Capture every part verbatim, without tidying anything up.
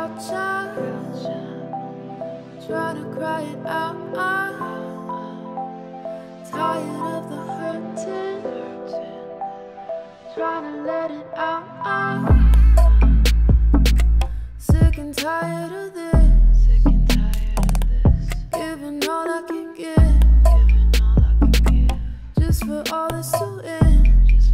crouch up, try to cry it out. Tired of the hurting, trying to let it out. Sick and tired of this, giving all I can give, just for all this to end,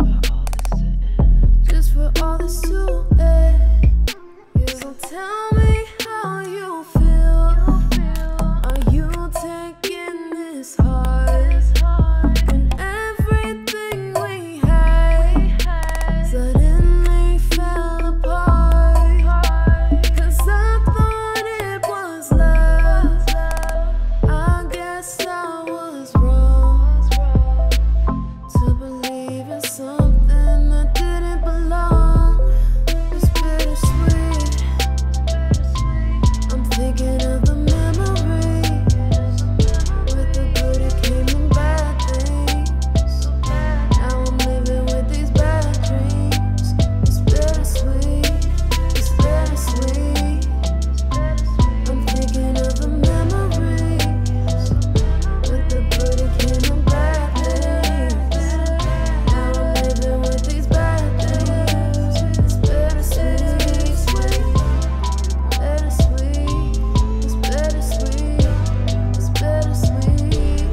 just for all this to end. So tell me how you feel. Are you taking this hard? When everything we had suddenly fell apart. Cause I thought it was love. I guess I was wrong to believe in something that didn't belong. It's bittersweet. I'm thinking of the memories, with the good it came and bad things. Now I'm living with these bad dreams. It's bittersweet, it's bittersweet. I'm thinking of the memories, with the good it came and bad things. Now I'm living with these bad things. It's bittersweet, sweet. Bittersweet, it's bittersweet, it's bittersweet,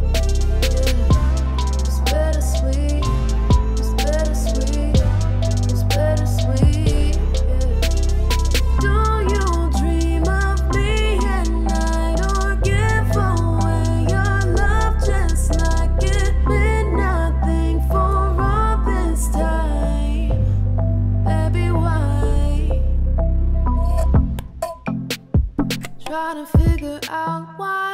yeah. It's bittersweet, it's bittersweet, it's bittersweet, yeah. Do you dream of me at night, or give away your love just like it meant nothing for all this time? Baby, why? Trying to figure out why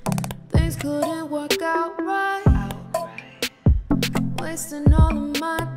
things couldn't work out right. Wasting all of my